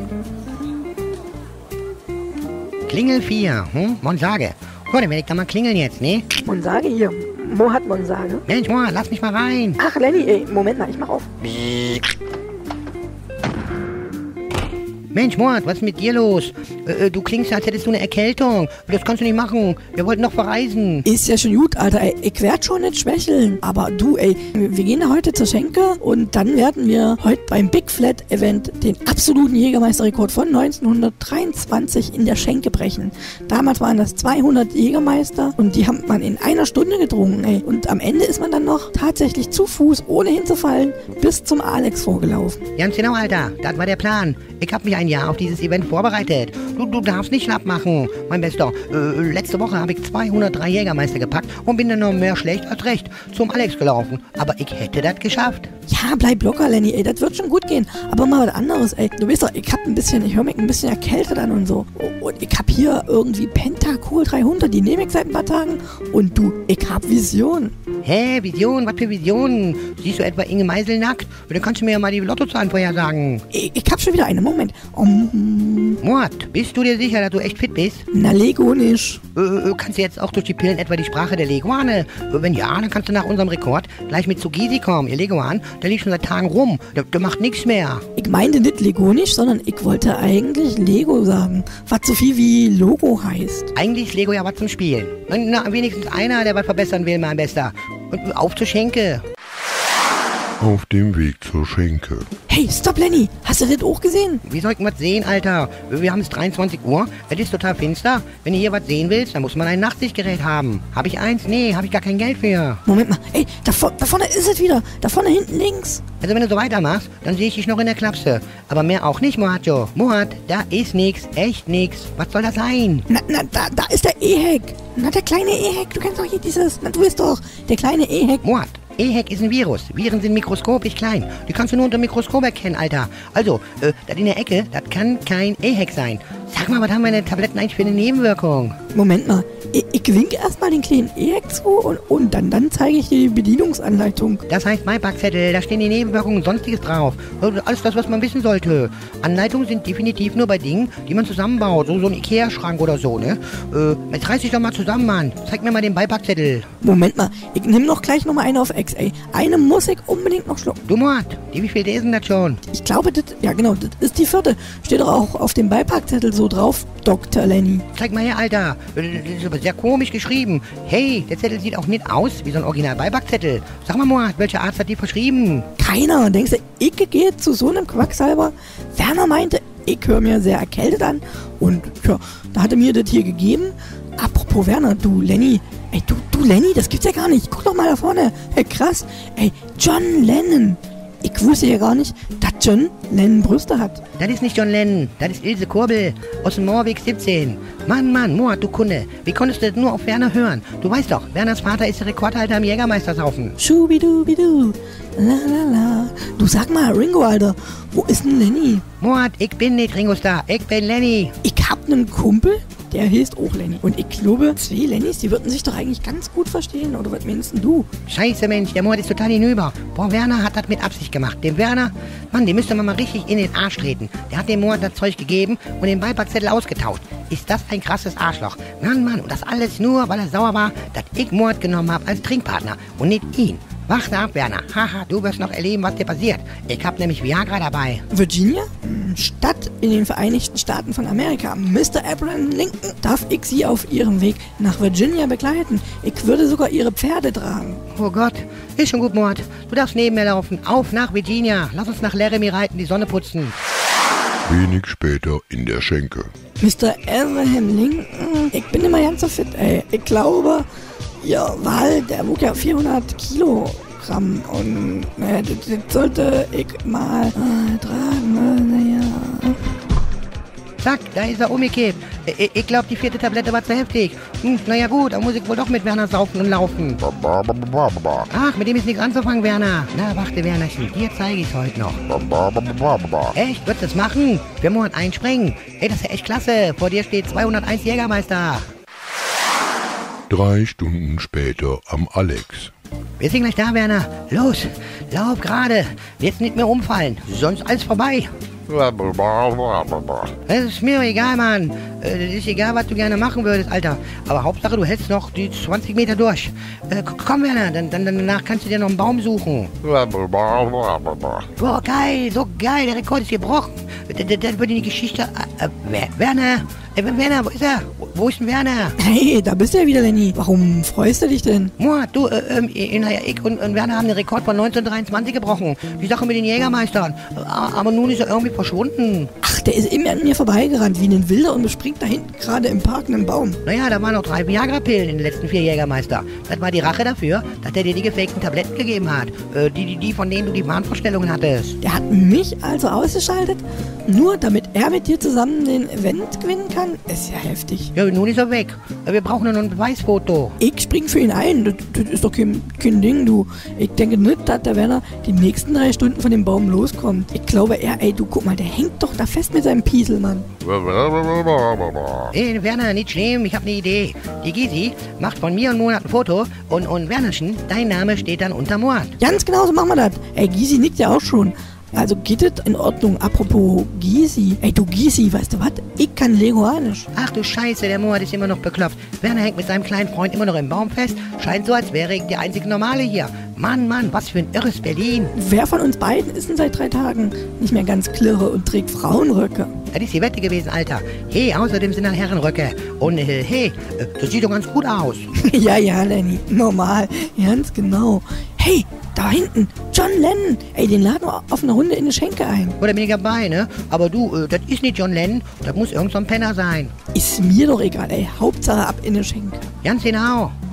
Klingel 4, Monsage. So, dann werde ich da mal klingeln jetzt, ne? Monsage hier. Mo hat Monsage. Mensch, Moat, lass mich mal rein. Ach, Lenny, ey, Moment mal, ich mach auf. Mensch, Moat, was ist mit dir los? Du klingst, als hättest du eine Erkältung. Das kannst du nicht machen. Wir wollten noch verreisen. Ist ja schon gut, Alter, ey. Ich werd schon nicht schwächeln. Aber du, ey, wir gehen da heute zur Schenke und dann werden wir heute beim Big Flat Event den absoluten Jägermeisterrekord von 1923 in der Schenke brechen. Damals waren das 200 Jägermeister und die hat man in einer Stunde getrunken, ey. Und am Ende ist man dann noch tatsächlich zu Fuß, ohne hinzufallen, bis zum Alex vorgelaufen. Ganz genau, Alter. Das war der Plan. Ich habe mich ein Jahr auf dieses Event vorbereitet. Du darfst nicht schlapp machen, mein Bester. Letzte Woche habe ich 203 Jägermeister gepackt und bin dann noch mehr schlecht als recht zum Alex gelaufen. Aber ich hätte das geschafft. Ja, bleib locker, Lenny, ey, das wird schon gut gehen. Aber mal was anderes, ey. Du weißt doch, ich höre mich ein bisschen erkältet an und so. Und ich hab hier irgendwie Pentacol 300, die nehme ich seit ein paar Tagen. Und du, ich hab Vision. Hä, Vision? Was für Visionen? Siehst du etwa Inge Meisel nackt? Dann kannst du mir ja mal die Lottozahlen vorhersagen. Ich hab schon wieder eine, Moment. Mord, bist du dir sicher, dass du echt fit bist? Na, Lego nicht. Kannst du jetzt auch durch die Pillen etwa die Sprache der Leguane? Wenn ja, dann kannst du nach unserem Rekord gleich mit Sugisi kommen. Ihr Leguan, der liegt schon seit Tagen rum. Der macht nichts mehr. Ich meinte nicht Lego nicht, sondern ich wollte eigentlich Lego sagen. Was so viel wie Logo heißt. Eigentlich ist Lego ja was zum Spielen. Na, wenigstens einer, der was verbessern will, mein Bester. Und auf zur Schenke. Auf dem Weg zur Schenke. Hey, stopp, Lenny. Hast du das auch gesehen? Wie soll ich was sehen, Alter? Wir haben es 23 Uhr. Es ist total finster. Wenn du hier was sehen willst, dann muss man ein Nachtsichtgerät haben. Habe ich eins? Nee, habe ich gar kein Geld für. Moment mal. Ey, da vorne ist es wieder. Da vorne hinten links. Also wenn du so weitermachst, dann sehe ich dich noch in der Klapse. Aber mehr auch nicht, Mohacho. Mohat, da ist nix. Echt nix. Was soll das sein? Na, da ist der E-Hack. Na, der kleine E-Hack. Du kennst doch hier dieses... Na, du bist doch der kleine E-Hack. Mohat. EHEC ist ein Virus. Viren sind mikroskopisch klein. Die kannst du nur unter dem Mikroskop erkennen, Alter. Also, das in der Ecke, das kann kein EHEC sein. Sag mal, was haben meine Tabletten eigentlich für eine Nebenwirkung? Moment mal. Ich winke erstmal den kleinen EHEC zu und dann zeige ich dir die Bedienungsanleitung. Das heißt Beipackzettel, da stehen die Nebenwirkungen und Sonstiges drauf. Alles das, was man wissen sollte. Anleitungen sind definitiv nur bei Dingen, die man zusammenbaut. So ein Ikea-Schrank oder so, ne? Jetzt reiß dich doch mal zusammen, Mann. Zeig mir mal den Beipackzettel. Moment mal. Ich nehme noch gleich nochmal eine auf Ex, ey. Eine muss ich unbedingt noch schlucken. Du Mord, wie viel ist denn das schon? Ich glaube, das ist die 4. Steht doch auch auf dem Beipackzettel so drauf, Dr. Lenny. Zeig mal her, Alter. Das ist aber sehr komisch geschrieben. Hey, der Zettel sieht auch nicht aus wie so ein Original-Beipackzettel. Sag mal, Mord, welcher Arzt hat die verschrieben? Keiner. Denkst du, ich gehe zu so einem Quacksalber? Werner meinte, ich höre mir sehr erkältet an. Und ja, da hat er mir das hier gegeben. Apropos Werner, du Lenny. Ey, du Lenny, das gibt's ja gar nicht. Guck doch mal da vorne. Hey, krass. Ey, John Lennon. Ich wusste ja gar nicht, dass John Lennon Brüste hat. Das ist nicht John Lennon, das ist Ilse Kurbel aus dem Moorweg 17. Mann, Moat, du Kunde. Wie konntest du das nur auf Werner hören? Du weißt doch, Werners Vater ist der Rekordhalter im Jägermeistersaufen. Schubidubidu. La. Du sag mal, Ringo, Alter, wo ist denn Lenny? Moat, ich bin nicht Ringo Starr, ich bin Lenny. Ich hab nen Kumpel, der heißt auch Lenny. Und ich glaube, 2 Lennys, die würden sich doch eigentlich ganz gut verstehen. Oder was meinst denn du? Scheiße, Mensch, der Moat ist total hinüber. Boah, Werner hat das mit Absicht gemacht. Dem Werner, Mann, den müsste man mal richtig in den Arsch treten. Der hat dem Moat das Zeug gegeben und den Beipackzettel ausgetauscht. Ist das ein krasses Arschloch? Mann, und das alles nur, weil er sauer war, dass ich Moat genommen habe als Trinkpartner und nicht ihn. Warte ab, Werner. Haha, du wirst noch erleben, was dir passiert. Ich hab nämlich Viagra dabei. Virginia? Stadt in den Vereinigten Staaten von Amerika. Mr. Abraham Lincoln, darf ich Sie auf Ihrem Weg nach Virginia begleiten? Ich würde sogar Ihre Pferde tragen. Oh Gott, ist schon gut, Mord. Du darfst neben mir laufen. Auf nach Virginia. Lass uns nach Laramie reiten, die Sonne putzen. Wenig später in der Schenke. Mr. Abraham Lincoln, ich bin immer ganz so fit, ey. Ich glaube, Ihr Wal, der wog ja 400 Kilogramm und das sollte ich mal tragen, naja. Zack, da ist er umgekippt. Ich glaube, die 4. Tablette war zu heftig. Naja gut, dann muss ich wohl doch mit Werner saufen und laufen. Ach, mit dem ist nichts anzufangen, Werner. Na, warte, Wernerchen, dir zeige ich es heute noch. Echt? Würdest du das machen? Wir müssen einspringen. Ey, das ist ja echt klasse. Vor dir steht 201 Jägermeister. 3 Stunden später am Alex. Wir sind gleich da, Werner. Los, lauf gerade. Jetzt nicht mehr umfallen, sonst alles vorbei. Das ist mir egal, Mann. Das ist egal, was du gerne machen würdest, Alter. Aber Hauptsache, du hältst noch die 20 Meter durch. Komm, Werner, danach kannst du dir noch einen Baum suchen. Boah, geil, so geil, der Rekord ist gebrochen. Das wird in die Geschichte... Werner, Werner, wo ist er? Wo ist denn Werner? Hey, da bist du ja wieder, Lenny. Warum freust du dich denn? Du, ich und Werner haben den Rekord von 1923 gebrochen. Die Sache mit den Jägermeistern. Aber nun ist er irgendwie verschwunden. Ach, der ist immer an mir vorbeigerannt wie ein Wilder und bespringt da hinten gerade im Park einen Baum. Naja, da waren noch 3 Viagra-Pillen in den letzten 4 Jägermeister. Das war die Rache dafür, dass er dir die gefakten Tabletten gegeben hat. Die von denen du die Wahnvorstellungen hattest. Der hat mich also ausgeschaltet, nur damit er mit dir zusammen den Event gewinnen kann? Ist ja heftig. Ja, nun ist er weg. Wir brauchen nur noch ein Beweisfoto. Ich spring für ihn ein. Das ist doch kein Ding, du. Ich denke nicht, dass der Werner die nächsten 3 Stunden von dem Baum loskommt. Ich glaube, du, guck mal, der hängt doch da fest mit seinem Piesel, Mann. Hey, Werner, nicht schlimm, ich habe eine Idee. Die Gysi macht von mir und Monat ein Foto und Wernerchen, dein Name steht dann unter Mord. Ganz genau so machen wir das. Gysi nickt ja auch schon. Also geht es in Ordnung. Apropos Gysi. Du Gysi, weißt du was? Ich kann Leguanisch. Ach du Scheiße, der Moat ist immer noch beklopft. Werner hängt mit seinem kleinen Freund immer noch im Baum fest. Scheint so, als wäre ich der einzige Normale hier. Mann, was für ein irres Berlin. Wer von uns beiden ist denn seit 3 Tagen nicht mehr ganz klirre und trägt Frauenröcke? Das ist die Wette gewesen, Alter. Hey, außerdem sind da Herrenröcke. Und hey, das sieht doch ganz gut aus. Ja, Lenny, normal. Ganz genau. Hey, da hinten, John Lennon. Den laden wir auf eine Runde in eine Schenke ein. Oder bin ich dabei, ne? Aber du, das ist nicht John Lennon. Das muss irgend so ein Penner sein. Ist mir doch egal, Hauptsache ab in eine Schenke. Ganz genau.